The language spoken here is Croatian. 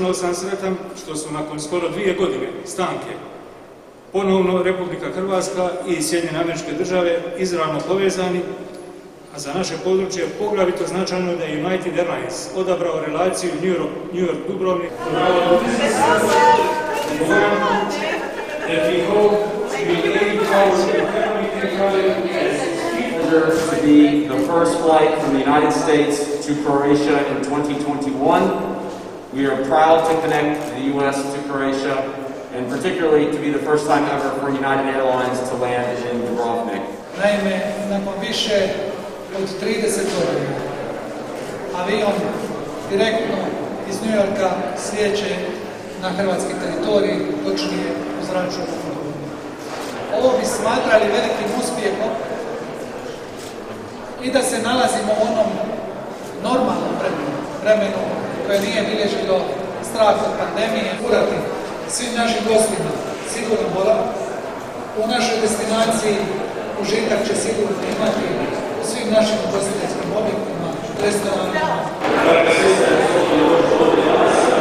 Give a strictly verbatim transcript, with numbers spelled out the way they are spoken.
Posebno sam sretan što su nakon skoro dvije godine stanke ponovno Republika Hrvatska i Sjedinjene Američke Države izravno povezani, a za naše područje poglavito značajno da je United Airlines odabrao relaciju New York, New York Dubrovnik. To be the first flight from the United States to Croatia in twenty twenty-one. We are proud to connect the U S to Croatia, and particularly to be the first time ever for United Airlines to land in Dubrovnik. Naime, nakon više od trideset godina avion direktno iz New Yorka slijeće na hrvatski teritorij, točnije u zračnu luku. Ovo bi smatrali velikim uspjehom i da se nalazimo u onom normalnom vremenu, vremenu koje nije bilježilo strah od pandemije, urati svim našim gostima siguran boravak u našoj destinaciji, užitak će sigurno imati u svim našim ugostiteljskim objektima, restoranima.